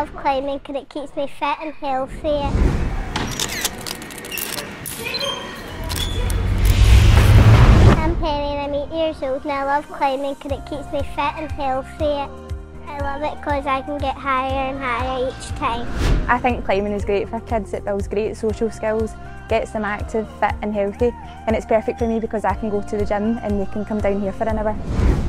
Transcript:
love climbing because it keeps me fit and healthy. I'm Penny and I'm 8 years old and I love climbing because it keeps me fit and healthy. I love it because I can get higher and higher each time. I think climbing is great for kids. It builds great social skills, gets them active, fit and healthy, and it's perfect for me because I can go to the gym and they can come down here for an hour.